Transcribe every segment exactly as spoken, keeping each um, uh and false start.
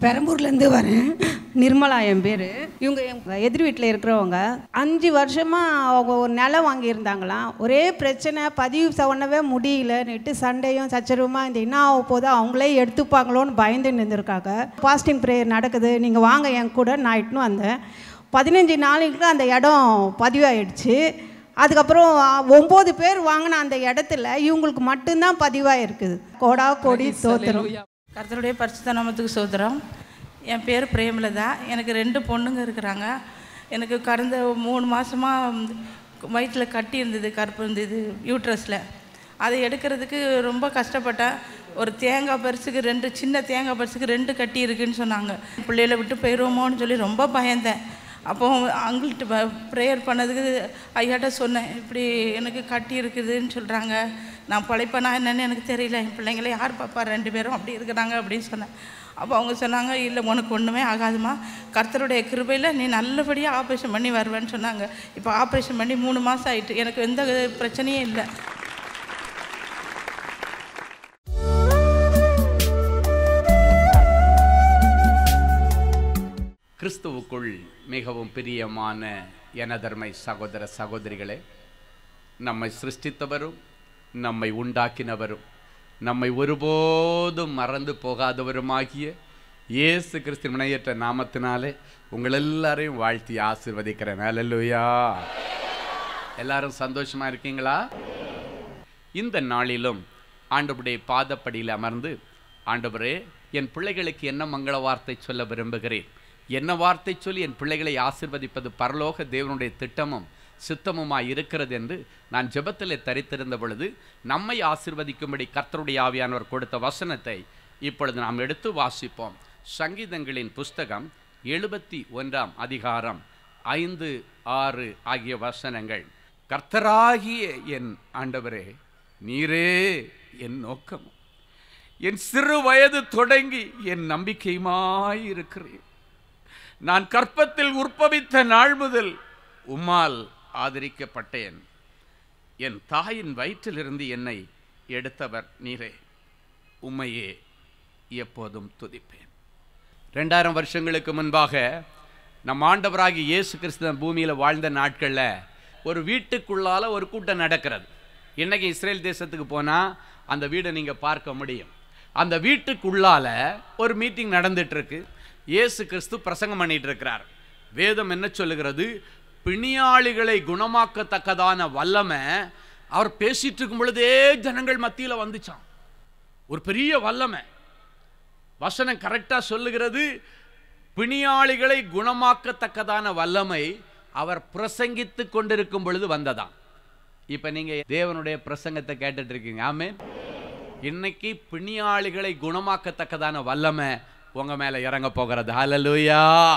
பெரம்பூர்லேருந்து வரேன். நிர்மலா என் பேர். இவங்க எங்கள் எதிர் வீட்டில் இருக்கிறவங்க அஞ்சு வருஷமாக அவங்க ஒரு நிலம் வாங்கியிருந்தாங்களாம். ஒரே பிரச்சனை, பதிவு பண்ணவே முடியலன்னுட்டு சண்டையும் சச்சரவுமா இந்த என்ன ஆக போதோ அவங்களே எடுத்துப்பாங்களோன்னு பயந்து நின்றுருக்காங்க. பாஸ்டிங் ப்ரேயர் நடக்குது, நீங்கள் வாங்க என் கூட. நான் இட்டுன்னு வந்தேன். பதினஞ்சு நாளைக்கு அந்த இடம் பதிவாயிடுச்சு. அதுக்கப்புறம் ஒம்பது பேர் வாங்கின அந்த இடத்துல இவங்களுக்கு மட்டும்தான் பதிவாக இருக்குது. கோடா கோடி சோத்திரம். கர்த்தருடைய பரிசுத்த நாமத்துக்கு சோத்திரம். என் பேர் பிரேமலதா. எனக்கு ரெண்டு பொண்ணுங்க இருக்கிறாங்க. எனக்கு கடந்த மூணு மாதமாக வயிற்றில் கட்டி இருந்தது, கருப்பு இருந்தது யூட்ரஸில். அதை எடுக்கிறதுக்கு ரொம்ப கஷ்டப்பட்டேன். ஒரு தேங்காய் பரிசுக்கு ரெண்டு சின்ன தேங்காய் பரிசுக்கு ரெண்டு கட்டி இருக்குதுன்னு சொன்னாங்க. பிள்ளைகளை விட்டு போயிடுவோமோன்னு சொல்லி ரொம்ப பயந்தேன். அப்போ அவங்கள்ட்ட ப்ரேயர் பண்ணதுக்கு ஐயாட்ட சொன்னேன், இப்படி எனக்கு கட்டி இருக்குதுன்னு சொல்கிறாங்க, நான் பழைப்பேனா என்னன்னு எனக்கு தெரியல, என் பிள்ளைங்களே யார் பாப்பா ரெண்டு பேரும் அப்படி இருக்கிறாங்க அப்படின்னு சொன்னேன். அப்போ அவங்க சொன்னாங்க, இல்லை உனக்கு ஒன்றுமே ஆகாதுமா, கர்த்தருடைய கிருபையில் நீ நல்லபடியாக ஆப்ரேஷன் பண்ணி வருவேன்னு சொன்னாங்க. இப்போ ஆப்ரேஷன் பண்ணி மூணு மாதம் ஆகிட்டு, எனக்கு எந்த பிரச்சனையும் இல்லை. கிறிஸ்துவுக்குள் மிகவும் பிரியமான எனதர்மை சகோதர சகோதரிகளே, நம்மை சிருஷ்டித்தவரும் நம்மை உண்டாக்கினவரும் நம்மை ஒருபோதும் மறந்து போகாதவருமாகிய இயேசு கிறிஸ்து முனையற்ற நாமத்தினாலே உங்கள் எல்லாரையும் வாழ்த்தி ஆசீர்வதிக்கிறேன். அல்லேலூயா. எல்லாரும் சந்தோஷமா இருக்கீங்களா? இந்த நாளிலும் ஆண்டவருடைய பாதப்படியில் அமர்ந்து, ஆண்டவரே என் பிள்ளைகளுக்கு என்ன மங்கள வார்த்தை சொல்ல விரும்புகிறேன், என்ன வார்த்தை சொல்லி என் பிள்ளைகளை ஆசீர்வதிப்பது பரலோக தேவனுடைய திட்டமும் சித்தமுமாய் இருக்கிறது என்று நான் ஜெபத்திலே தரித்திருந்த பொழுது நம்மை ஆசீர்வதிக்கும்படி கர்த்தருடைய ஆவியானவர் கொடுத்த வசனத்தை இப்பொழுது நாம் எடுத்து வாசிப்போம். சங்கீதங்களின் புஸ்தகம் எழுபத்தி ஒன்றாம் அதிகாரம் ஐந்து ஆறு ஆகிய வசனங்கள். கர்த்தராகிய என் ஆண்டவரே, நீரே என் நோக்கம், என் சிறு வயது தொடங்கி என் நம்பிக்கையுமாய் இருக்கிறேன். நான் கற்பத்தில் உற்பவித்த நாள் முதல் உம்மால் ஆதரிக்கப்பட்டேன். என் தாயின் வயிற்றிலிருந்து என்னை எடுத்தவர் நீரே, உம்மையே எப்போதும் துதிப்பேன். ரெண்டாயிரம் வருஷங்களுக்கு முன்பாக நம் ஆண்டவராகி இயேசு கிறிஸ்து பூமியில் வாழ்ந்த நாட்களில் ஒரு வீட்டுக்குள்ளால ஒரு கூட்டம் நடக்கிறது. இன்னைக்கு இஸ்ரேல் தேசத்துக்கு போனால் அந்த வீடை நீங்கள் பார்க்க முடியும். அந்த வீட்டுக்குள்ளால ஒரு மீட்டிங் நடந்துட்டு இருக்கு. இயேசு கிறிஸ்து பிரசங்கம் பண்ணிட்டு இருக்கிறார். வேதம் என்ன சொல்லுகிறது? பிணியாளிகளை குணமாக்கத்தக்கதான வல்லமை அவர் பேசிட்டு இருக்கும் பொழுதே ஜனங்கள் மத்தியில் வந்துச்சான். ஒரு பெரிய வல்லமை. வசனம் கரெக்டா சொல்லுகிறது, பிணியாளிகளை குணமாக்கத்தக்கதான வல்லமை அவர் பிரசங்கித்து கொண்டிருக்கும் பொழுது வந்ததாம். இப்ப நீங்க தேவனுடைய பிரசங்கத்தை கேட்டுட்டு இருக்கீங்க. ஆமென். இன்னைக்கு பிணியாளிகளை குணமாக்கத்தக்கதான வல்லமை உங்க மேல இறங்க போகிறது. ஹல்லேலூயா.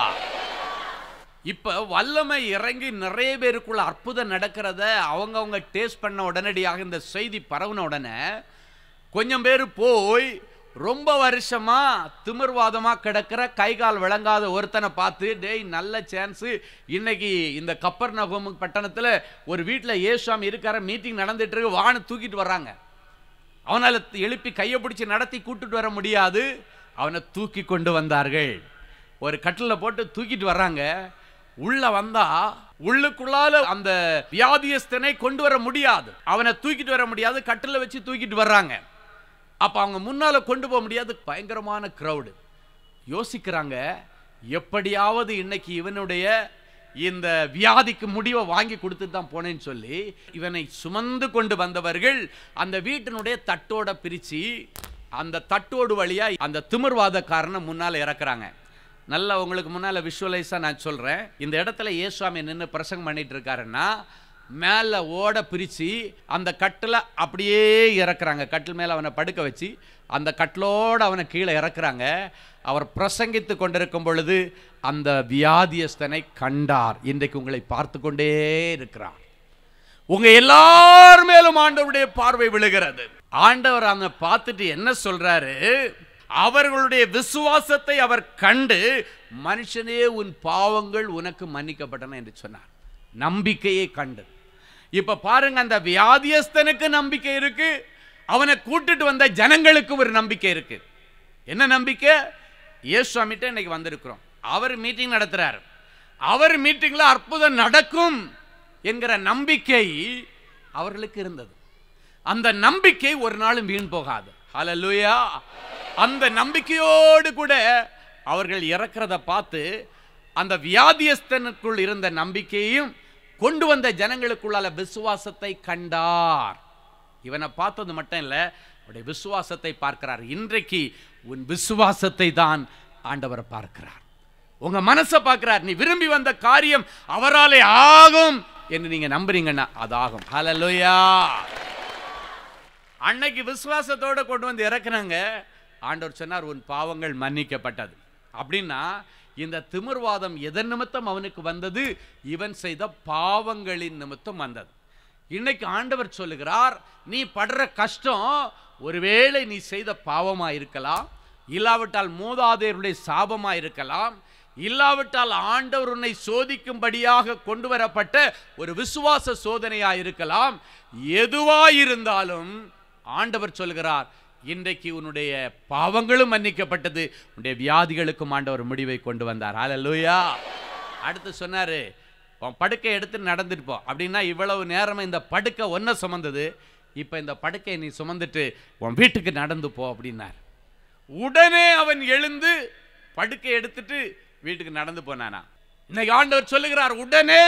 இப்ப வல்லமை இறங்கி நிறைய பேருக்குள்ள அற்புதம் நடக்கிறத அவங்க அவங்க டேஸ்ட் பண்ண உடனடியாக இந்த செய்தி பரவுன உடனே கொஞ்சம் பேர் போய் ரொம்ப வருஷமா திமிர்வாதமா கிடக்கிற கை கால் விளங்காத ஒருத்தனை பார்த்து, டேய் நல்ல சான்ஸ், இன்னைக்கு இந்த கப்பர்நகூம் பட்டணத்துல ஒரு வீட்டில் இயேசுவாமி இருக்கார, மீட்டிங் நடந்துட்டு இருக்கு, வான்னு தூக்கிட்டு வர்றாங்க. அவனால் எழுப்பி கையை பிடிச்சி நடத்தி கூட்டிட்டு வர முடியாது. அவனை தூக்கி கொண்டு வந்தார்கள். ஒரு கட்டில போட்டு தூக்கிட்டு வர்றாங்க. உள்ள வந்தா உள்ளுக்குள்ளால அந்த வியாதியஸ்தனை கொண்டு வர முடியாது, அவனை தூக்கிட்டு வர முடியாது. கட்டில வச்சு தூக்கிட்டு வர்றாங்க. அப்ப அவங்க முன்னால கொண்டு போக முடியாது. பயங்கரமான கிரவுடு. யோசிக்கிறாங்க, எப்படியாவது இன்னைக்கு இவனுடைய இந்த வியாதிக்கு முடிவை வாங்கி கொடுத்துட்டு தான் போனேன்னு சொல்லி இவனை சுமந்து கொண்டு வந்தவர்கள் அந்த வீட்டினுடைய தட்டோட பிரிச்சு அந்த தட்டோடு வழியா அந்த திமிர்வாதக்காரனை முன்னால இறக்குறாங்க. நல்லா உங்களுக்கு முன்னால விஷுவலைஸா நான் சொல்றேன். இந்த இடத்துல இயேசுவாமி நின்று பிரசங்கம் பண்ணிட்டு இருக்காருன்னா மேல ஓட பிரிச்சு அந்த கட்டில் அப்படியே இறக்குறாங்க. கட்டில் மேல அவனை படுக்க வச்சு அந்த கட்டிலோடு அவனை கீழே இறக்குறாங்க. அவர் பிரசங்கித்து கொண்டிருக்கும் பொழுது அந்த வியாதியஸ்தனை கண்டார். இன்றைக்கு உங்களை பார்த்து கொண்டே இருக்கிறார். உங்க எல்லார் மேலும் ஆண்டவருடைய பார்வை விழுகிறது. ஆண்டவர் அவங்க பார்த்துட்டு என்ன சொல்றாரு? அவர்களுடைய விசுவாசத்தை அவர் கண்டு, மனுஷனே உன் பாவங்கள் உனக்கு மன்னிக்கப்பட்டன என்று சொன்னார். நம்பிக்கையை கண்டு. இப்ப பாருங்க, அந்த வியாதியஸ்தனுக்கு நம்பிக்கை இருக்கு, அவனை கூட்டிட்டு வந்த ஜனங்களுக்கு ஒரு நம்பிக்கை இருக்கு. என்ன நம்பிக்கை? இயேசுவாமிட்ட இன்னைக்கு வந்திருக்கிறோம். அவர் மீட்டிங் நடத்துறார். அவர் மீட்டிங்கில் அற்புதம் நடக்கும் என்கிற நம்பிக்கை அவர்களுக்கு இருந்தது. அந்த நம்பிக்கை ஒரு நாளும் வீண் போகாது. ஹல்லேலூயா. அந்த நம்பிக்கையோடு கூட அவர்கள் இறக்கிறத பார்த்து அந்த வியாதியஸ்தனுக்குள் இருந்த நம்பிக்கையையும் கொண்டு வந்த ஜனங்களுக்குள்ளால விசுவாசத்தை கண்டார். இவனை பார்த்தது மட்டும் இல்லை, அவருடைய விசுவாசத்தை பார்க்கிறார். இன்றைக்கு உன் விசுவாசத்தை தான் ஆண்டவர் பார்க்கிறார். உங்க மனசை பார்க்கிறார். நீ விரும்பி வந்த காரியம் அவராலே ஆகும் என்று நீங்க நம்புறீங்கன்னா அது ஆகும். ஹல்லேலூயா. அன்னைக்கு விசுவாசத்தோட கொண்டு வந்து இறக்குறாங்க. ஆண்டவர் சொன்னார், உன் பாவங்கள் மன்னிக்கப்பட்டது. அப்படின்னா இந்த திமிர்வாதம் எதன் நிமித்தம் அவனுக்கு வந்தது? இவன் செய்த பாவங்களின் நிமித்தம் வந்தது. இன்னைக்கு ஆண்டவர் சொல்லுகிறார், நீ படுற கஷ்டம் ஒருவேளை நீ செய்த பாவமா இருக்கலாம், இல்லாவிட்டால் மூதாதையருடைய சாபமா இருக்கலாம், இல்லாவிட்டால் ஆண்டவர் உன்னை சோதிக்கும்படியாக கொண்டு வரப்பட்ட ஒரு விசுவாச சோதனையா இருக்கலாம். எதுவாயிருந்தாலும் ஆண்டவர் சொல்கிறார், இன்றைக்கு உன்னுடைய பாவங்களும் மன்னிக்கப்பட்டது, உன்னுடைய வியாதிகளுக்கும் ஆண்டவர் முடிவை கொண்டு வந்தார். ஹல்லேலூயா. அடுத்து சொன்னாரு, உன் படுக்கை எடுத்து நடந்துட்டு போ. அப்படின்னா இவ்வளவு நேரமா இந்த படுக்கை ஒன்ன சுமந்தது, இப்ப இந்த படுக்கையை நீ சுமந்துட்டு உன் வீட்டுக்கு நடந்து போ அப்படின்னார். உடனே அவன் எழுந்து படுக்கை எடுத்துட்டு வீட்டுக்கு நடந்து போனானா? இன்னைக்கு ஆண்டவர் சொல்லுகிறார், உடனே.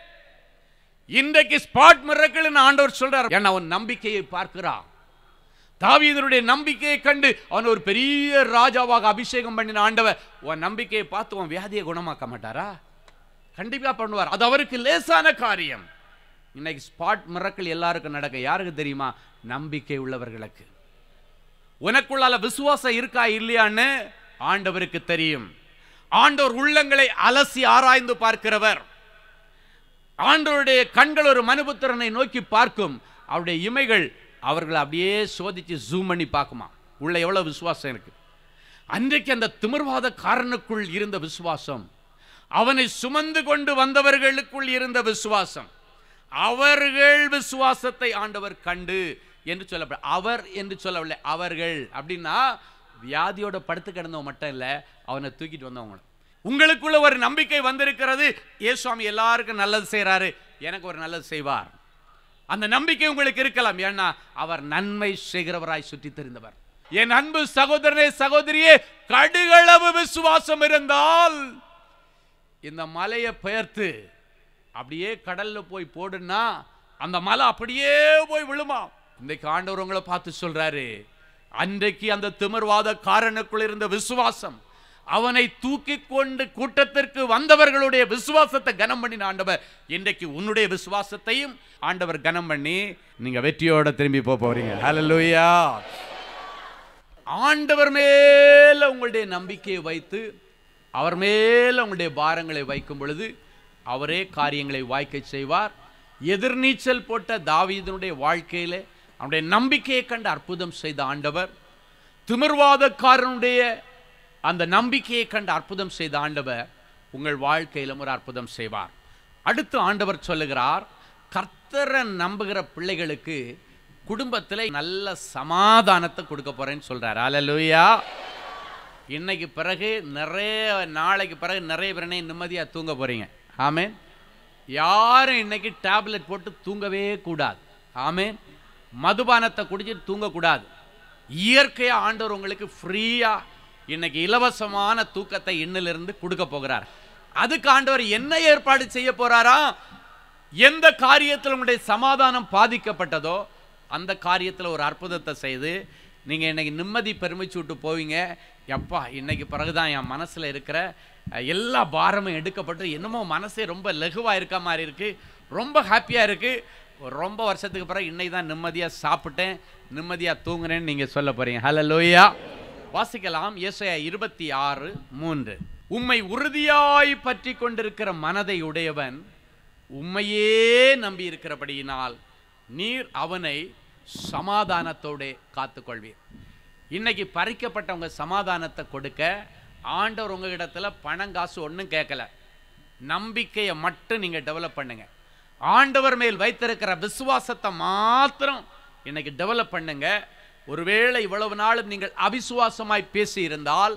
இன்றைக்கு ஸ்பாட் மிரக்கிள்னு ஆண்டவர் சொல்றார். ஏன்னா அவன் நம்பிக்கையை பார்க்கிறான். தாவீதுடைய நம்பிக்கையை கண்டு அவன் ஒரு பெரிய ராஜாவாக அபிஷேகம் பண்ணின ஆண்டவர் உன் நம்பிக்கையை பார்த்து உன் வியாதியை குணமாக்க மாட்டாரா? கண்டிப்பா பண்ணுவார். அது அவருக்கு லேசான காரியம். இன்னைக்கு ஸ்பாட் மிரக்கிள் எல்லாருக்கும் நடக்க. யாருக்கு தெரியுமா? நம்பிக்கை உள்ளவர்களுக்கு. உனக்குள்ளால விசுவாசம் இருக்கா இல்லையான்னு ஆண்டவருக்கு தெரியும். ஆண்டவர் உள்ளங்களை அலசி ஆராய்ந்து பார்க்கிறவர். ஆண்டவருடைய கண்கள் ஒரு மனுபுத்திரனை நோக்கி பார்க்கும். அவருடைய இமைகள் அவர்களை அப்படியே சோதிச்சு ஜூம் பண்ணி பார்க்குமா, உள்ள எவ்வளவு விசுவாசம் இருக்கு. அன்றைக்கு அந்த திமிர்வாத காரனுக்குள் இருந்த விசுவாசம், அவனை சுமந்து கொண்டு வந்தவர்களுக்குள் இருந்த விசுவாசம், அவர்கள் விசுவாசத்தை ஆண்டவர் கண்டு என்று சொல்லப்பட. அவர் என்று சொல்லவில்லை, அவர்கள். அப்படின்னா வியாதியோட படுத்து கிடந்தவங்க மட்டும் இல்லை, அவனை தூக்கிட்டு வந்தவங்க. உங்களுக்குள்ள ஒரு நம்பிக்கை வந்திருக்கிறது, இயேசுவாமி எல்லாருக்கும் நல்லது செய்கிறாரு, எனக்கு ஒரு நல்லது செய்வார். அந்த நம்பிக்கை உங்களுக்கு இருக்கலாம். ஏன்னா அவர் நன்மை செய்கிறவராய் சுற்றி தெரிந்தவர். என் அன்பு சகோதரனே சகோதரியே, கடுகளவு விசுவாசம் இருந்தால் இந்த மலையை பெயர்த்து அப்படியே கடல்ல போய் போடுனா அந்த மலை அப்படியே போய் விழுமா. இன்றைக்கு ஆண்டவர் உங்களை பார்த்து சொல்றாரு, அன்றைக்கு அந்த திமிர்வாத காரனுக்குள் இருந்த விசுவாசம், அவனை தூக்கி கொண்டு கூட்டத்திற்கு வந்தவர்களுடைய விசுவாசத்தை கனம் பண்ணி ஆண்டவர் இன்றைக்கு உன்னுடைய விசுவாசத்தையும் ஆண்டவர் கனம் பண்ணி நீங்க வெற்றியோட திரும்பி போறீங்க. ஹல்லேலூயா. ஆண்டவர் மேல உங்களுடைய நம்பிக்கையை வைத்து அவர் மேல உங்களுடைய பாரங்களை வைக்கும் பொழுது அவரே காரியங்களை வாய்க்க செய்வார். எதிர்நீச்சல் போட்ட தாவீதுனுடைய வாழ்க்கையில அவனுடைய நம்பிக்கையை கண்டு அற்புதம் செய்த ஆண்டவர், திமிர்வாதக்காரனுடைய அந்த நம்பிக்கையை கண்டு அற்புதம் செய்த ஆண்டவர் உங்கள் வாழ்க்கையிலும் ஒரு அற்புதம் செய்வார். அடுத்து ஆண்டவர் சொல்லுகிறார், கர்த்தரை நம்புகிற பிள்ளைகளுக்கு குடும்பத்தில் நல்ல சமாதானத்தை கொடுக்க போறேன்னு சொல்றார். ஹல்லேலூயா. இன்னைக்கு பிறகு நிறைய நாளைக்கு பிறகு நிறைய பேர் நிம்மதியாக தூங்க போறீங்க. ஆமென். யாரும் இன்னைக்கு டேப்லெட் போட்டு தூங்கவே கூடாது. ஆமென். மதுபானத்தை குடிச்சிட்டு தூங்கக்கூடாது. இயற்கையாக ஆண்டவர் உங்களுக்கு ஃப்ரீயா இன்னைக்கு இலவசமான தூக்கத்தை இன்னிலிருந்து கொடுக்க போகிறார். அதுக்கு ஆண்டவர் என்ன ஏற்பாடு செய்ய போறாரா? எந்த காரியத்தில் உங்களுடைய சமாதானம் பாதிக்கப்பட்டதோ அந்த காரியத்தில் ஒரு அற்புதத்தை செய்து நீங்க இன்னைக்கு நிம்மதி பெருமிச்சு விட்டு போவீங்க. எப்பா இன்னைக்கு பிறகுதான் என் மனசுல இருக்கிற எல்லா பாரமும் எடுக்கப்பட்டு என்னமோ மனசே ரொம்ப லகுவா இருக்க மாதிரி இருக்கு, ரொம்ப ஹாப்பியா இருக்கு, ரொம்ப வருஷத்துக்கு பிறகு இன்னைக்கு தான் நிம்மதியா சாப்பிட்டேன், நிம்மதியா தூங்குறேன்னு நீங்க சொல்ல போறீங்க. ஹல்லேலூயா. வாசிக்கலாம் ஏசாயா இருபத்தி ஆறு மூன்று. உம்மை உறுதியாய் பற்றி கொண்டிருக்கிற மனதை உடையவன் உம்மையே நம்பி இருக்கிறபடியினால் நீர் அவனை சமாதானத்தோட காத்துக்கொள்வீர். இன்னைக்கு பறிக்கப்பட்டவங்க சமாதானத்தை கொடுக்க ஆண்டவர் உங்க இடத்துல பணம் காசு ஒன்றும் கேட்கல, நம்பிக்கையை மட்டும் நீங்க டெவலப் பண்ணுங்க. ஆண்டவர் மேல் வைத்திருக்கிற விசுவாசத்தை மாத்திரம் இன்னைக்கு டெவலப் பண்ணுங்க. ஒருவேளை இவ்வளவு நாளும் நீங்கள் அவிசுவாசமாய் பேசி இருந்தால்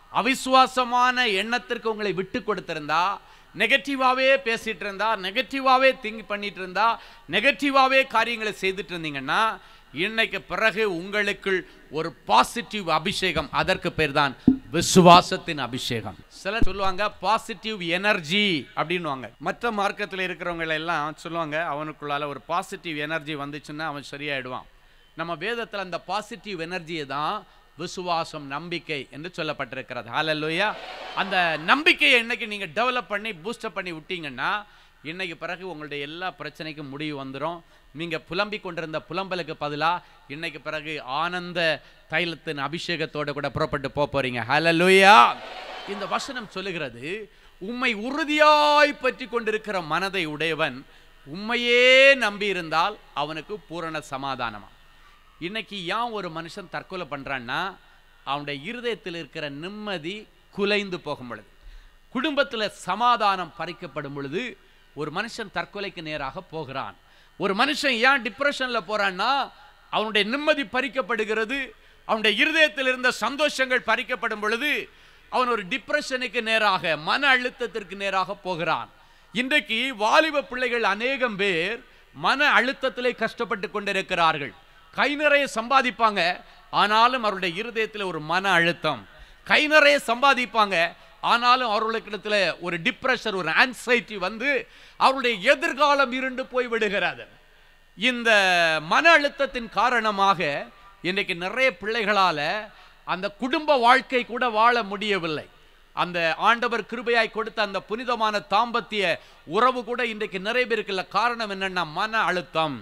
அவிசுவாசமான எண்ணத்திற்கு உங்களை விட்டு கொடுத்திருந்தா, நெகட்டிவாகவே பேசிகிட்டு இருந்தா, நெகட்டிவாகவே திங்க் பண்ணிட்டு இருந்தா, நெகட்டிவாகவே காரியங்களை செய்துட்டு இருந்தீங்கன்னா, இன்னைக்கு பிறகு உங்களுக்குள் ஒரு பாசிட்டிவ் அபிஷேகம், அதற்கு பேர் தான் விசுவாசத்தின் அபிஷேகம். சிலர் சொல்லுவாங்க பாசிட்டிவ் எனர்ஜி அப்படின்வாங்க. மற்ற மார்க்கத்தில் இருக்கிறவங்க எல்லாம் சொல்லுவாங்க அவனுக்குள்ளால ஒரு பாசிட்டிவ் எனர்ஜி வந்துச்சுன்னா அவன் சரியாயிடுவான். நம்ம வேதத்தில் அந்த பாசிட்டிவ் எனர்ஜியை தான் விசுவாசம், நம்பிக்கை என்று சொல்லப்பட்டிருக்கிறது. ஹல்லேலூயா. அந்த நம்பிக்கையை இன்னைக்கு நீங்கள் டெவலப் பண்ணி பூஸ்டப் பண்ணி விட்டீங்கன்னா, இன்னைக்கு பிறகு உங்களுடைய எல்லா பிரச்சனைக்கும் முடிவு வந்துடும். நீங்கள் புலம்பிக் கொண்டிருந்த புலம்பலுக்கு பதிலாக இன்னைக்கு பிறகு ஆனந்த தைலத்தின் அபிஷேகத்தோடு கூட புறப்பட்டு போக போறீங்க. ஹல்லேலூயா. இந்த வசனம் சொல்லுகிறது, உம்மை உறுதியாய் பற்றி கொண்டிருக்கிற மனதை உடையவன் உம்மையே நம்பி இருந்தால் அவனுக்கு பூரண சமாதானமா. இன்னைக்கு ஏன் ஒரு மனுஷன் தற்கொலை பண்ணுறான்னா, அவனுடைய இருதயத்தில் இருக்கிற நிம்மதி குலைந்து போகும் பொழுது, குடும்பத்தில் சமாதானம் பறிக்கப்படும் பொழுது ஒரு மனுஷன் தற்கொலைக்கு நேராக போகிறான். ஒரு மனுஷன் ஏன் டிப்ரெஷனில் போகிறான்னா, அவனுடைய நிம்மதி பறிக்கப்படுகிறது, அவனுடைய இருதயத்தில் இருந்த சந்தோஷங்கள் பறிக்கப்படும் பொழுது அவன் ஒரு டிப்ரெஷனுக்கு நேராக, மன அழுத்தத்திற்கு நேராக போகிறான். இன்றைக்கு வாலிப பிள்ளைகள் அநேகம் பேர் மன அழுத்தத்திலே கஷ்டப்பட்டு கொண்டிருக்கிறார்கள். கை நிறைய சம்பாதிப்பாங்க, ஆனாலும் அவருடைய இருதயத்தில் ஒரு மன அழுத்தம். கை நிறைய சம்பாதிப்பாங்க, ஆனாலும் அவர்களுக்கு ஒரு டிப்ரெஷன், ஒரு ஆன்சைட்டி வந்து அவருடைய எதிர்காலம் இருண்டு போய் விடுகிறது. இந்த மன அழுத்தத்தின் காரணமாக இன்றைக்கு நிறைய பிள்ளைகளால் அந்த குடும்ப வாழ்க்கை கூட வாழ முடியவில்லை. அந்த ஆண்டவர் கிருபையாய் கொடுத்த அந்த புனிதமான தாம்பத்திய உறவு கூட இன்றைக்கு நிறைய பேருக்கு இல்லை. காரணம் என்னன்னா, மன அழுத்தம்,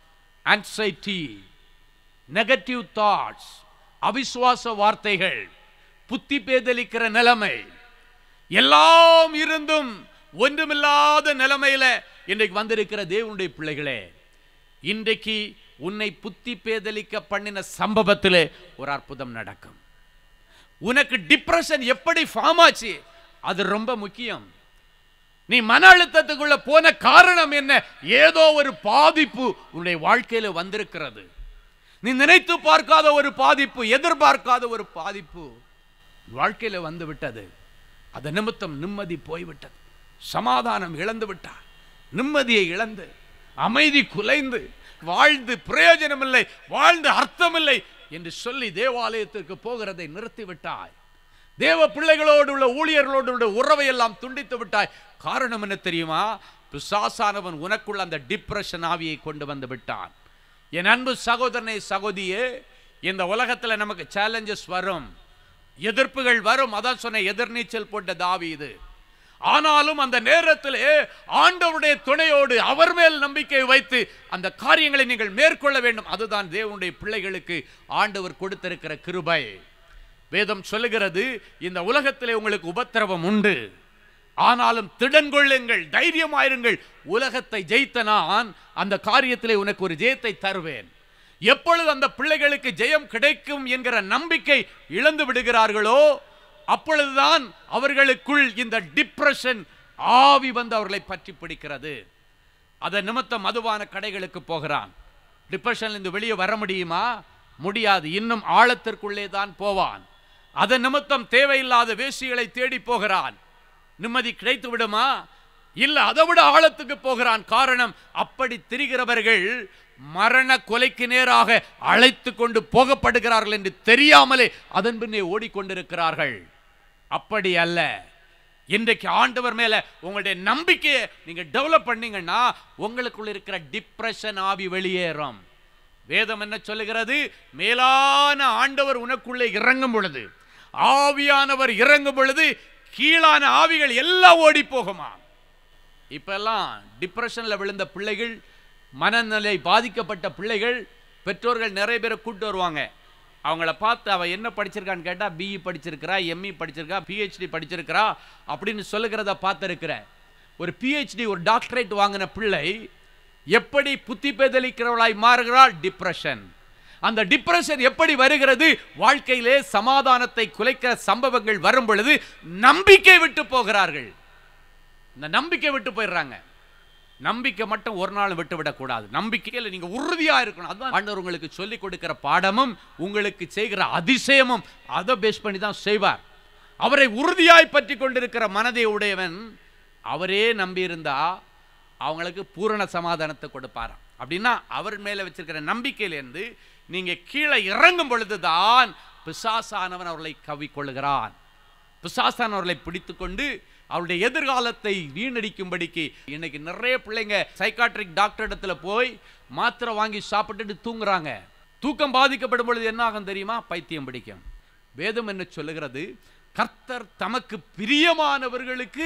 ஆன்சைட்டி, நெகட்டிவ் தாட்ஸ், அவிசுவாச வார்த்தைகள், புத்தி பேதலிக்கிற நிலைமை, எல்லாம் இருந்தும் ஒன்றுமில்லாத நிலைமையில இன்றைக்கு வந்திருக்கிற தேவனுடைய பிள்ளைகளே, இன்றைக்கு உன்னை புத்தி பேதலிக்க பண்ணின சம்பவத்திலே ஒரு அற்புதம் நடக்கும். உனக்கு டிப்ரெஷன் எப்படி ஃபார்ம் ஆச்சு அது ரொம்ப முக்கியம். நீ மன அழுத்தத்துக்குள்ள போன காரணம் என்ன? ஏதோ ஒரு பாதிப்பு உன்னுடைய வாழ்க்கையில வந்திருக்கிறது. நீ நினைத்து பார்க்காத ஒரு பாதிப்பு, எதிர்பார்க்காத ஒரு பாதிப்பு வாழ்க்கையில வந்து விட்டது. அது நிமித்தம் நிம்மதி போய்விட்டது, சமாதானம் இழந்து விட்டார். நிம்மதியை இழந்து, அமைதி குலைந்து, வாழ்ந்து பிரயோஜனம் இல்லை, வாழ்ந்து அர்த்தமில்லை என்று சொல்லி தேவாலயத்திற்கு போகிறதை நிறுத்திவிட்டாய். தேவ பிள்ளைகளோடு உள்ள ஊழியர்களோடு உள்ள உறவை எல்லாம் துண்டித்து விட்டாய். காரணம் என்ன தெரியுமா? பிசாசானவன் உனக்குள்ள அந்த டிப்ரெஷன் ஆவியை கொண்டு வந்து விட்டான். என் அன்பு சகோதரனை, சகோதரியே, இந்த உலகத்தில் நமக்கு சேலஞ்சஸ் வரும், எதிர்ப்புகள் வரும். அதான் சொன்ன எதிர்நீச்சல் போட்ட தாவீது. ஆனாலும் அந்த நேரத்தில் ஆண்டவருடைய துணையோடு அவர் மேல் நம்பிக்கை வைத்து அந்த காரியங்களை நீங்கள் மேற்கொள்ள வேண்டும். அதுதான் தேவனுடைய பிள்ளைகளுக்கு ஆண்டவர் கொடுத்திருக்கிற கிருபை. வேதம் சொல்லுகிறது, இந்த உலகத்திலே உங்களுக்கு உபத்திரவம் உண்டு, ஆனாலும் திடன் கொள்ளுங்கள், தைரியமாயிருங்கள், உலகத்தை ஜெயித்த நான் அந்த காரியத்திலே உனக்கு ஒரு ஜெயத்தை தருவேன். எப்பொழுது அந்த பிள்ளைகளுக்கு ஜெயம் கிடைக்கும் என்கிற நம்பிக்கை இழந்து விடுகிறார்களோ, அப்பொழுதுதான் அவர்களுக்குள் இந்த டிப்ரெஷன் ஆவி வந்து அவர்களை பற்றி பிடிக்கிறது. அதை நிமித்தம் மதுவான கடைகளுக்கு போகிறான். டிப்ரெஷன்லேருந்து வெளியே வர முடியுமா? முடியாது. இன்னும் ஆழத்திற்குள்ளே தான் போவான். அதன் நிமித்தம் தேவையில்லாத வேசிகளை தேடி போகிறான். நிம்மதி கிடைத்து விடுமா? இல்லை, அதை விட ஆழத்துக்கு போகிறான். காரணம், அப்படி திரிகிறவர்கள் மரண கொலைக்கு நேராக அழைத்து கொண்டு போகப்படுகிறார்கள் என்று தெரியாமலே அதன் பின்னே ஓடிக்கொண்டிருக்கிறார்கள். அப்படி அல்ல. இன்றைக்கு ஆண்டவர் மேல உங்களுடைய நம்பிக்கையை நீங்க டெவலப் பண்ணீங்கன்னா உங்களுக்குள்ள இருக்கிற டிப்ரெஷன் ஆவி வெளியேறும். வேதம் என்ன சொல்லுகிறது? மேலான ஆண்டவர் உனக்குள்ளே இறங்கும் பொழுது, ஆவியானவர் இறங்கும் பொழுது கீழான ஆவிகள் எல்லாம் ஓடி போகுமா. இப்பெல்லாம் டிப்ரெஷன்ல விழுந்த பிள்ளைகள், மனநிலை பாதிக்கப்பட்ட பிள்ளைகள், பெற்றோர்கள் நிறைய பேரை கூட்டு வருவாங்க. அவங்கள பார்த்து அவள் என்ன படிச்சிருக்கான்னு கேட்டால் பிஇ படிச்சிருக்கிறா, எம்இ படிச்சிருக்கா, பிஹெச்டி படிச்சிருக்கிறா அப்படின்னு சொல்லுகிறத பார்த்துருக்கிற ஒரு பிஹெச்டி, ஒரு டாக்டரேட் வாங்கின பிள்ளை எப்படி புத்தி பேதலிக்கிறவளாய் மாறுகிறாள்? டிப்ரெஷன். அந்த டிப்ரெஷன் எப்படி வருகிறது? வாழ்க்கையிலே சமாதானத்தை குலைக்கிற சம்பவங்கள் வரும் பொழுது நம்பிக்கை விட்டு போகிறார்கள். இந்த நம்பிக்கை விட்டு போயிடுறாங்க. நம்பிக்கை மட்டும் ஒரு நாள் விட்டு விடக்கூடாது. நம்பிக்கையில் நீங்க உறுதியா இருக்கணும். அதுதான் ஆண்டவர் உங்களுக்கு சொல்லிக் கொடுக்கிற பாடமும் உங்களுக்கு செய்கிற அதிசயமும் அதை பேஸ் பண்ணி தான் செய்வார். அவரை உறுதியாய் பற்றி கொண்டிருக்கிற மனதை உடையவன் அவரே நம்பியிருந்தா அவங்களுக்கு பூரண சமாதானத்தை கொடுப்பாராம். அப்படின்னா அவர் மேலே வச்சிருக்கிற நம்பிக்கையிலேருந்து நீங்கள் கீழே இறங்கும் பொழுதுதான் பிசாசானவன் அவர்களை கவ்விக்கொள்ளுகிறான். பிசாசானவர்களை பிடித்து கொண்டு அவருடைய எதிர்காலத்தை வீணடிக்கும்படிக்கு இன்னைக்கு நிறைய பிள்ளைங்க சைக்காட்ரிக் டாக்டர் இடத்துல போய் மாத்திரை வாங்கி சாப்பிட்டுட்டு தூங்குறாங்க. தூக்கம் பாதிக்கப்படும் பொழுது என்ன ஆகும் தெரியுமா? பைத்தியம் பிடிக்கும். வேதம் என்ன சொல்லுகிறது? கர்த்தர் தமக்கு பிரியமானவர்களுக்கு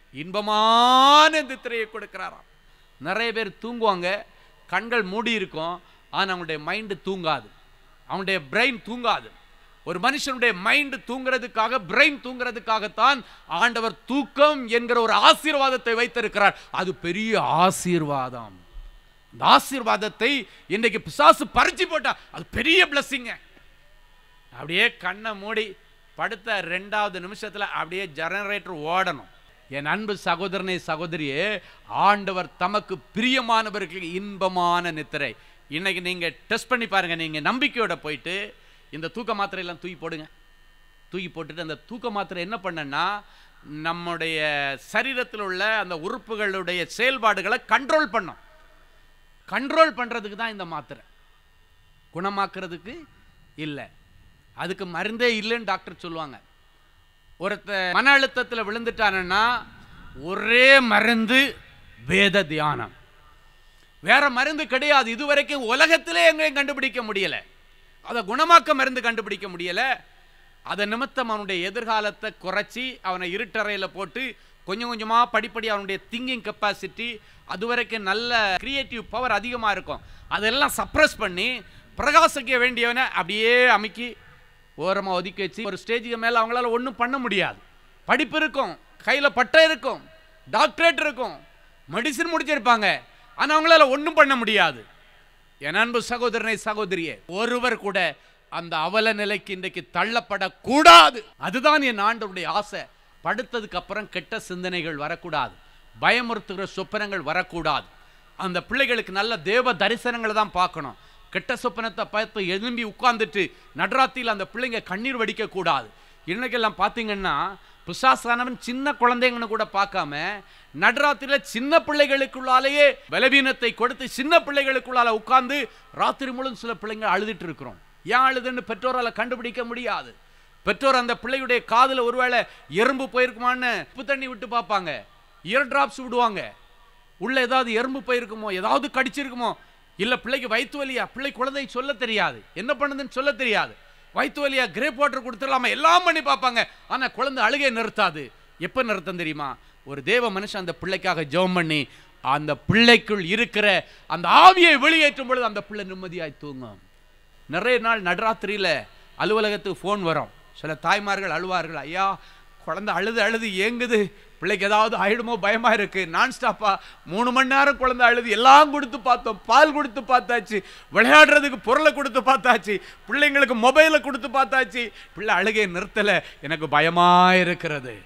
இன்பமான நித்திரையை கொடுக்கிறாராம். நிறைய பேர் தூங்குவாங்க, கண்கள் மூடி இருக்கும், ஆனால் அவனுடைய மைண்டு தூங்காது, அவனுடைய பிரெயின் தூங்காது. ஒரு மனுஷனுடைய மைண்டு தூங்குறதுக்காக, பிரெயின் தூங்குறதுக்காகத்தான் ஆண்டவர் தூக்கம் என்கிற ஒரு ஆசீர்வாதத்தை வைத்திருக்கிறார். அது பெரிய ஆசீர்வாதம். அந்த ஆசீர்வாதத்தை இன்னைக்கு பிசாசு பறிச்சு போட்டா அது பெரிய பிளஸிங்க. அப்படியே கண்ணை மூடி படுத்த ரெண்டாவது நிமிஷத்துல அப்படியே ஜெனரேட்டர் ஓடணும். என் அன்பு சகோதரனே சகோதரியே, ஆண்டவர் தமக்கு பிரியமானவர்களுக்கு இன்பமான நித்திரை. இன்னைக்கு நீங்க டெஸ்ட் பண்ணி பாருங்க. நீங்க நம்பிக்கையோட போயிட்டு இந்த தூக்க மாத்திரையெல்லாம் தூக்கி போடுங்க. தூக்கி போட்டுட்டு அந்த தூக்க மாத்திரை என்ன பண்ணனா நம்முடைய சரீரத்தில் உள்ள அந்த உறுப்புகளுடைய செயல்பாடுகளை கண்ட்ரோல் பண்ணும். கண்ட்ரோல் பண்ணுறதுக்கு தான் இந்த மாத்திரை, குணமாக்குறதுக்கு இல்லை. அதுக்கு மருந்தே இல்லைன்னு டாக்டர் சொல்லுவாங்க. ஒருத்த மன அழுத்தத்தில் விழுந்துட்டானா ஒரே மருந்து வேத தியானம். வேற மருந்து கிடையாது. இதுவரைக்கும் உலகத்திலே எங்கேயும் கண்டுபிடிக்க முடியலை. அதை குணமாக்க மருந்து கண்டுபிடிக்க முடியலை. அதை நிமித்தம் அவனுடைய எதிர்காலத்தை குறைச்சி அவனை இருட்டறையில் போட்டு கொஞ்சம் கொஞ்சமாக படிப்படி அவனுடைய திங்கிங் கெப்பாசிட்டி, அது வரைக்கும் நல்ல கிரியேட்டிவ் பவர் அதிகமாக இருக்கும், அதெல்லாம் சப்ரஸ் பண்ணி பிரகாசிக்க வேண்டியவனை அப்படியே அமைக்கி ஓரமாக ஒதுக்கி வச்சு ஒரு ஸ்டேஜுக்கு மேலே அவங்களால ஒன்றும் பண்ண முடியாது. படிப்பு இருக்கும், கையில் பட்டை இருக்கும், டாக்டரேட் இருக்கும், மெடிசின் முடிச்சிருப்பாங்க, ஆனால் அவங்களால ஒன்றும் பண்ண முடியாது. என் அன்பு சகோதரனை சகோதரியே, ஒருவர் கூட அந்த அவல நிலைக்கு இன்றைக்கு தள்ளப்படக்கூடாது. அதுதான் என் ஆண்டவருடைய ஆசை. படுத்ததுக்கு அப்புறம் கெட்ட சிந்தனைகள் வரக்கூடாது, பயமுறுத்துகிற சொப்பனங்கள் வரக்கூடாது. அந்த பிள்ளைகளுக்கு நல்ல தேவ தரிசனங்களை தான் பார்க்கணும். கெட்ட சொப்பனத்தை பார்த்து எழும்பி உட்கார்ந்துட்டு நடராத்தியில் அந்த பிள்ளைங்க கண்ணீர் வடிக்கக்கூடாது. இன்னைக்கெல்லாம் பார்த்தீங்கன்னா பிசாசானவன் சின்ன குழந்தைங்கன்னு கூட பார்க்காம நடராத்திரியில் சின்ன பிள்ளைகளுக்குள்ளாலேயே பலவீனத்தை கொடுத்து சின்ன பிள்ளைகளுக்குள்ளால உட்கார்ந்து ராத்திரி முழுவதும் சில பிள்ளைங்க அழுதுட்டு இருக்கிறோம். ஏன் அழுதுன்னு பெற்றோரால் கண்டுபிடிக்க முடியாது. பெற்றோர் அந்த பிள்ளையுடைய காதில் ஒருவேளை எறும்பு போயிருக்குமான்னு உப்பு தண்ணி விட்டு பார்ப்பாங்க, இயர் டிராப்ஸ் விடுவாங்க. உள்ள ஏதாவது எறும்பு போயிருக்குமோ, ஏதாவது கடிச்சிருக்குமோ, இல்லை பிள்ளைக்கு வயிற்று வலியா, பிள்ளை குழந்தை சொல்ல தெரியாது, என்ன பண்ணுதுன்னு சொல்ல தெரியாது, வயிற்று வலியா கிரேப் வாட்டர் கொடுத்துடலாமா, எல்லாம் பண்ணி பார்ப்பாங்க. ஆனால் குழந்தை அழுகை நிறுத்தாது. எப்போ நிறுத்தம் தெரியுமா? ஒரு தேவ மனுஷன் அந்த பிள்ளைக்காக ஜெபம் பண்ணி அந்த பிள்ளைக்குள் இருக்கிற அந்த ஆவியை வெளியேற்றும் பொழுது அந்த பிள்ளை நிம்மதியாய் தூங்கும். நிறைய நாள் நடராத்திரியில் அலுவலகத்துக்கு ஃபோன் வரும். சில தாய்மார்கள் அழுவார்கள், ஐயா குழந்தை அழுது அழுது ஏங்குது, பிள்ளைக்கு ஏதாவது ஆயிடுமோ பயமா இருக்கு. நான் ஸ்டாப்பா மூணு மணி நேரம் குழந்தை அழுது, எல்லாம் கொடுத்து பார்த்தோம், பால் கொடுத்து பார்த்தாச்சு, விளையாடுறதுக்கு பொருளை கொடுத்து பார்த்தாச்சு, பிள்ளைங்களுக்கு மொபைலை கொடுத்து பார்த்தாச்சு, பிள்ளை அழுகையை நிறுத்தலை, எனக்கு பயமா இருக்கிறது.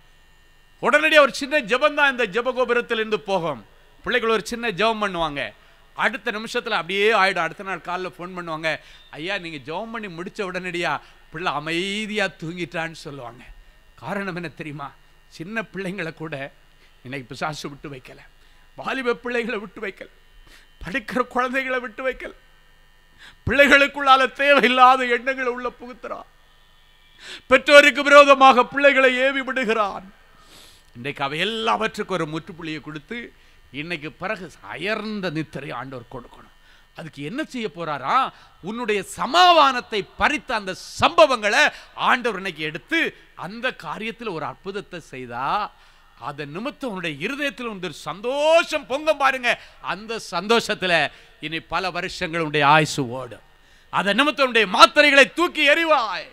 உடனடியாக ஒரு சின்ன ஜெபம் தான் இந்த ஜெபகோபுரத்திலிருந்து போகும். பிள்ளைகள் ஒரு சின்ன ஜெபம் பண்ணுவாங்க, அடுத்த நிமிஷத்தில் அப்படியே ஆயிடும். அடுத்த நாள் காலையில் ஃபோன் பண்ணுவாங்க, ஐயா நீங்கள் ஜெபம் பண்ணி முடித்த உடனடியா பிள்ளை அமைதியாக தூங்கிட்டான்னு சொல்லுவாங்க. காரணம் என்ன தெரியுமா? சின்ன பிள்ளைங்களை கூட இன்னைக்கு பிசாசு விட்டு வைக்கல, வாலிப பிள்ளைகளை விட்டு வைக்கல, படிக்கிற குழந்தைகளை விட்டு வைக்கல, பிள்ளைகளுக்குள்ளால தேவையில்லாத எண்ணங்களை உள்ள புகுத்துறான். பெற்றோருக்கு விரோதமாக பிள்ளைகளை ஏவி விடுகிறான். இன்றைக்கு அவை எல்லாவற்றுக்கும் ஒரு முற்றுப்புள்ளியை கொடுத்து இன்னைக்கு பிறகு அயர்ந்த நித்திரை ஆண்டவர் கொடுக்கணும். அதுக்கு என்ன செய்ய போறாரா? உன்னுடைய சமாதானத்தை பறித்த அந்த சம்பவங்களை ஆண்டவர் இன்னைக்கு எடுத்து அந்த காரியத்தில் ஒரு அற்புதத்தை செய்தா அதை நிமித்தம் உன்னுடைய இருதயத்தில் ஒரு சந்தோஷம் பொங்க பாருங்க. அந்த சந்தோஷத்தில் இனி பல வருஷங்கள் உன்னுடைய ஆயுசு ஓடும். அதை நிமித்தம் உன்னுடைய மாத்திரைகளை தூக்கி எறிவாய்.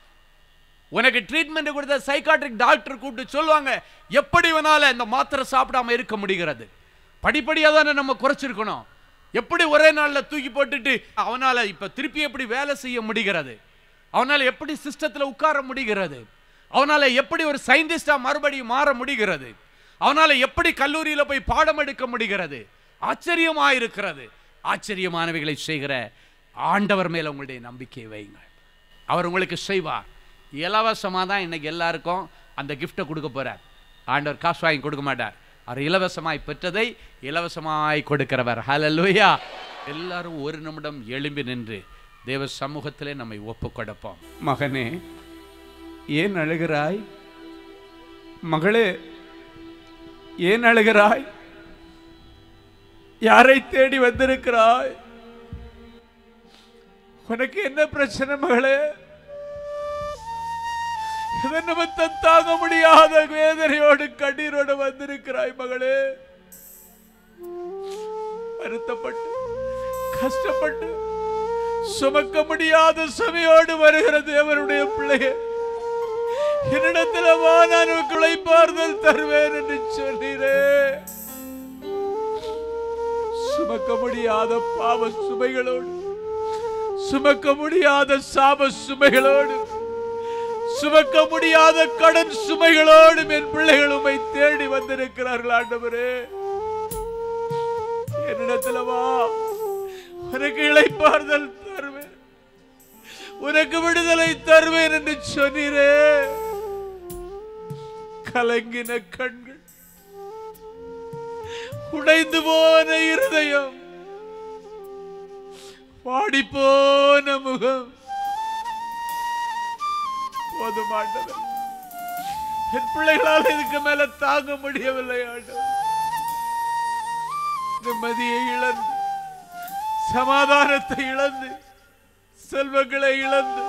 உனக்கு ட்ரீட்மெண்ட் கொடுத்த சைக்காட்ரிக் டாக்டர் கூப்பிட்டு சொல்லுவாங்க, எப்படி வேணாலும் இந்த மாத்திரை சாப்பிடாம இருக்க முடிகிறது, படிப்படியாக தானே நம்ம குறைச்சிருக்கணும், எப்படி ஒரே நாளில் தூக்கி போட்டுட்டு அவனால் இப்போ திருப்பி எப்படி வேலை செய்ய முடிகிறது, அவனால் எப்படி சிஸ்டத்தில் உட்கார முடிகிறது, அவனால் எப்படி ஒரு சயின்டிஸ்டாக மறுபடியும் மாற முடிகிறது, அவனால் எப்படி கல்லூரியில் போய் பாடம் எடுக்க முடிகிறது. ஆச்சரியமாக இருக்கிறது. ஆச்சரியமானவைகளை செய்கிற ஆண்டவர் மேலே உங்களுடைய நம்பிக்கை வையுங்கள். அவர் உங்களுக்கு செய்வார். இலவசமாக தான் இன்னைக்கு எல்லாருக்கும் அந்த கிஃப்டை கொடுக்க போகிறார். ஆண்டவர் காசு வாங்கி கொடுக்க மாட்டார். அவர் இலவசமாய் பெற்றதை இலவசமாய் கொடுக்கிறவர். ஹல்லேலூயா. எல்லாரும் ஒரு நிமிடம் எழும்பி நின்று தேவ சமூகத்திலே நம்மை ஒப்பு கொடுப்போம். மகனே, ஏன் அழுகிறாய்? மகளே, ஏன் அழுகிறாய்? யாரை தேடி வந்திருக்கிறாய்? உனக்கு என்ன பிரச்சனை மகளே? இதன் நிமித்தம் தாங்க முடியாத வேதனையோடு கண்ணீரோடு வந்திருக்கிறாய் மகளே. வருத்தப்பட்டு கஷ்டப்பட்டு சுமக்க முடியாத சுமையோடு வருகிற தேவனுடைய பிள்ளையே, என்னிடத்தில் வா, நான் இளைப்பாறுதல் தருவேன் என்று சொன்னீரே. சுமக்க முடியாத பாவ சுமைகளோடு, சுமக்க முடியாத சாப சுமைகளோடு, சுமக்க முடியாத கடன் சுமைகளோடு என் பிள்ளைகள் உம்மை தேடி வந்திருக்கிறார்கள். ஆண்டவரே, என்னிடத்தில் வா, உனக்கு இளைப்பாறுதல் தருவேன், உனக்கு விடுதலை தருவேன் என்று சொன்னீரே. கலங்கின கண்கள், உடைந்து போன இருதயம், வாடி போன முகம், போதுமாண்டவர், என் பிள்ளைகளால் இதுக்கு மேல தாங்க முடியவில்லை. ஆண்டவர், நிம்மதியை இழந்து, சமாதானத்தை இழந்து, செல்வங்களை இழந்து,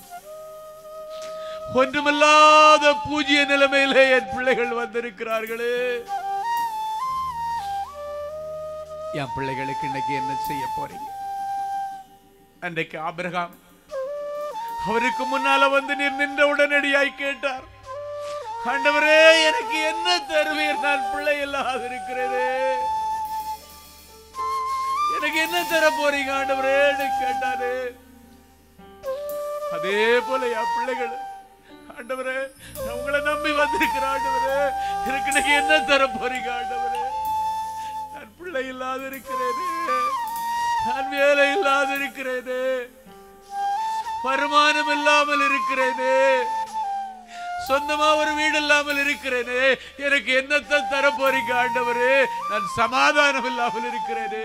ஒன்றுமில்லாத பூஜ்ய நிலைமையிலே என் பிள்ளைகள் வந்திருக்கிறார்களே. என் பிள்ளைகளுக்கு இன்னைக்கு என்ன செய்ய போறீங்க? அன்றைக்கு ஆபிரகாம் அவருக்கு முன்னால வந்து நீர் நின்ற உடனடியாய் கேட்டார், ஆண்டவரே, எனக்கு என்ன தருவீர்? நான் பிள்ளை இல்லாத இருக்கிறேனே, எனக்கு என்ன தர போறீங்க ஆண்டவரே கேட்டாரு. அதே போல என் பிள்ளைகள், ஆண்டவரே, நான் உங்களை நம்பி வந்திருக்கிற ஆண்டவரே, எனக்கு இன்னைக்கு என்ன தர போறீங்க ஆண்டவரே? நான் பிள்ளை இல்லாத இருக்கிறேனே, நான் வேலை இல்லாத இருக்கிறேனே, வருமானம் இல்லாமல் இருக்கிறேனே, சொந்தமா ஒரு வீடு இல்லாமல் இருக்கிறேனே, எனக்கு என்னத்தை தர போறீங்க ஆண்டவரே? நான் சமாதானம் இல்லாமல் இருக்கிறேனே.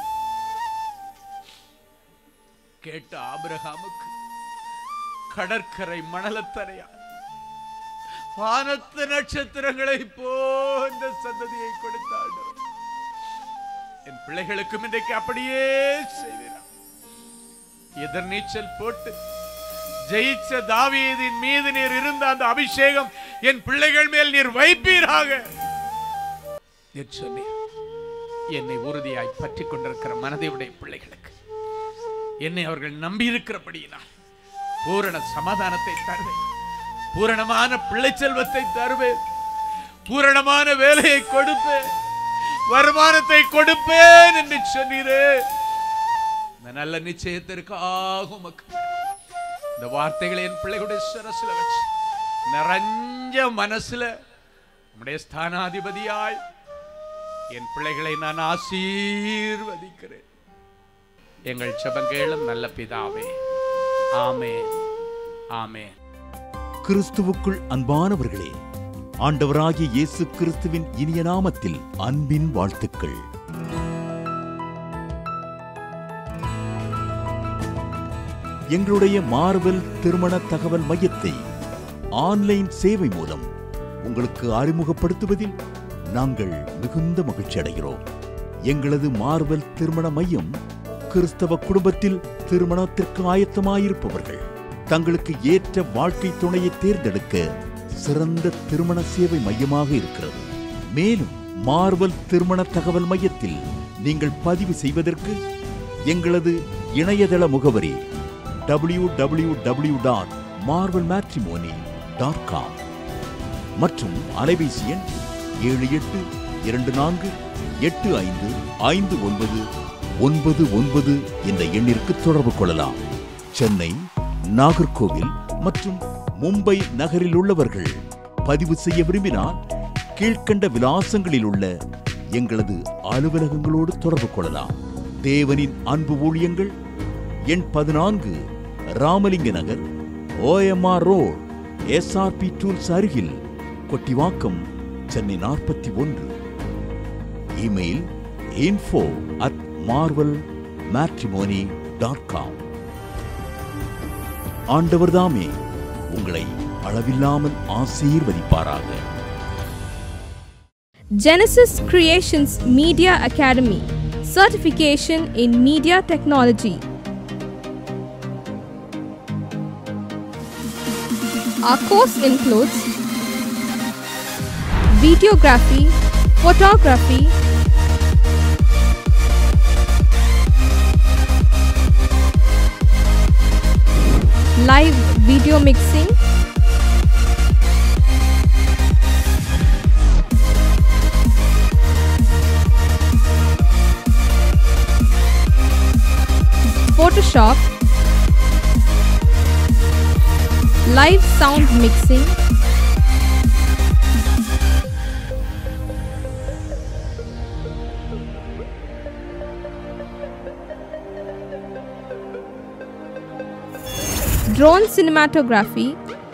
கேட்ட ஆபிரகாமுக்கு கடற்கரை மணலத்தரையா வானத்து நட்சத்திரங்களை போன்ற சந்ததியை கொடுத்தார். என் பிள்ளைகளுக்கும் இன்றைக்கு அப்படியே செய்கிறார். எதிர் நீச்சல் போட்டு ஜெயிச்ச தாவீதின் மீது நீர் இருந்த அந்த அபிஷேகம் என் பிள்ளைகள் மேல் நீர் வைப்பீராக. என்னை உறுதியாய் பற்றி கொண்டிருக்கிற மனதையுடைய பிள்ளைகளுக்கு, என்னை அவர்கள் நம்பி இருக்கிறபடியினால் பூரண சமாதானத்தை தருவேன், பூரணமான பிள்ளை செல்வத்தை தருவேன், பூரணமான வேலையை கொடுப்பேன், வருமானத்தை கொடுப்பேன் என்று சொன்னீரே. இந்த நல்ல நிச்சயத்திற்காக உமக்கு இந்த வார்த்தைகளை என் பிள்ளைகளுடைய சரசுல வச்சு நிறைஞ்ச மனசுல உம்முடைய ஸ்தானாதிபதியாய் என் பிள்ளைகளை நான் ஆசீர்வதிக்கிறேன். எங்கள் ஜெபங்களும் நல்ல பிதாவே, ஆமென், ஆமென். கிறிஸ்துவுக்குள் அன்பானவர்களே, ஆண்டவராகிய இயேசு கிறிஸ்துவின் இனிய நாமத்தில் அன்பின் வாழ்த்துக்கள். எங்களுடைய மார்வெல் திருமண தகவல் மையத்தை ஆன்லைன் சேவை மூலம் உங்களுக்கு அறிமுகப்படுத்துவதில் நாங்கள் மிகுந்த மகிழ்ச்சி அடைகிறோம். எங்களது மார்வெல் திருமண மையம் கிறிஸ்தவ குடும்பத்தில் திருமணத்திற்கு ஆயத்தமாயிருப்பவர்கள் தங்களுக்கு ஏற்ற வாழ்க்கை துணையை தேர்ந்தெடுக்க சிறந்த திருமண சேவை மையமாக இருக்கிறது. மேலும் மார்வெல் திருமண தகவல் மையத்தில் நீங்கள் பதிவு செய்வதற்கு எங்களது இணையதள முகவரி W W W dot Marvel Matrimony dot com மற்றும் அலைபேசி எண் ஏழு எட்டு இரண்டு நான்கு எட்டு ஐந்து ஐந்து ஒன்பது ஒன்பது ஒன்பது என்ற எண்ணிற்கு தொடர்பு கொள்ளலாம். சென்னை, நாகர்கோவில் மற்றும் மும்பை நகரில் உள்ளவர்கள் பதிவு செய்ய விரும்பினால் கீழ்கண்ட விலாசங்களில் உள்ள எங்களது அலுவலகங்களோடு தொடர்பு கொள்ளலாம். தேவனின் அன்பு ஊழியங்கள், எண் பதினான்கு, Ramalinga Nagar, OMR road, SRP tools அருகில், கொட்டிவாக்கம், சென்னை நாற்பத்தி ஒன்று. Email info at marvel matrimony dot com. ஆண்டவர்தாமே உங்களை அளவில்லாமல் ஆசீர்வதிப்பாராக. Genesis Creations Media Academy, certification in media technology. Our course includes videography, photography, live video mixing, Photoshop, live sound mixing, drone cinematography,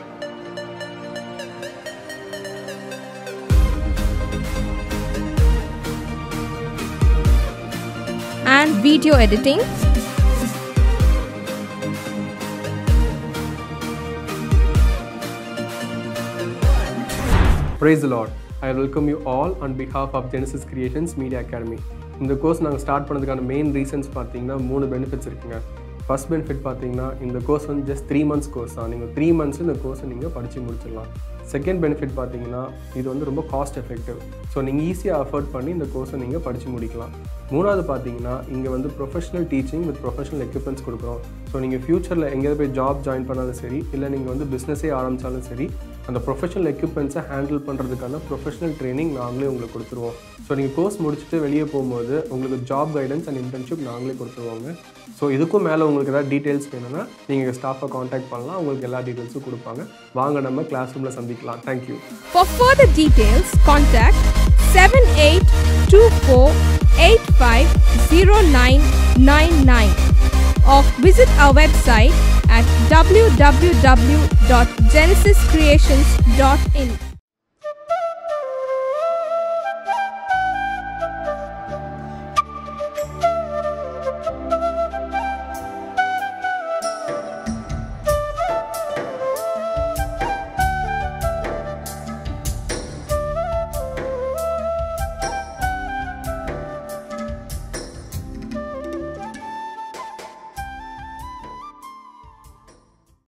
and video editing. Praise the Lord. I welcome you all on behalf of Genesis Creations Media Academy. இந்த course நாங்கள் start பண்ணதுக்கான main reasons பார்த்தீங்கன்னா மூணு benefits இருக்குங்க. First benefit பார்த்தீங்கன்னா இந்த course வந்து just three months course தான். நீங்கள் த்ரீ மந்த்ஸ் இந்த கோர்ஸை நீங்கள் படித்து முடிச்சிடலாம். செகண்ட் பெனிஃபிட் பார்த்தீங்கன்னா இது வந்து ரொம்ப காஸ்ட் எஃபெக்டிவ். ஸோ நீங்கள் ஈஸியாக அஃபோர்ட் பண்ணி இந்த கோர்ஸை நீங்கள் படித்து முடிக்கலாம். மூணாவது பார்த்தீங்கன்னா இங்கே வந்து professional teaching with professional equipments கொடுக்குறோம். ஸோ நீங்கள் ஃப்யூச்சரில் எங்கேயாவது போய் ஜாப் ஜாயின் பண்ணாலும் சரி, இல்லை நீங்கள் வந்து பிஸ்னஸே ஆரம்பித்தாலும் சரி, அந்த ப்ரொஃபஷனல் எக்யூப்மெண்ட்ஸை ஹேண்டில் பண்ணுறதுக்கான ப்ரொஃபஷனல் ட்ரைனிங் நாங்களே உங்களுக்கு கொடுத்துருவோம். ஸோ நீங்கள் கோர்ஸ் முடிச்சுட்டு வெளியே போகும்போது உங்களுக்கு ஜாப் கைடன்ஸ் அண்ட் இன்டர்ன்ஷிப் நாங்களே கொடுத்துருவோங்க. ஸோ இதுக்கும் மேலே உங்களுக்கு ஏதாவது டீட்டெயில்ஸ் வேணும்னா நீங்கள் ஸ்டாஃபை காண்டாக்ட் பண்ணலாம். உங்களுக்கு எல்லா டீட்டெயில்ஸும் கொடுப்பாங்க. வாங்க நம்ம கிளாஸ் ரூமில் சந்திக்கலாம். Thank you. For further details, contact seven eight two four eight five zero nine nine nine or visit our website at w w w dot genesis creations dot in.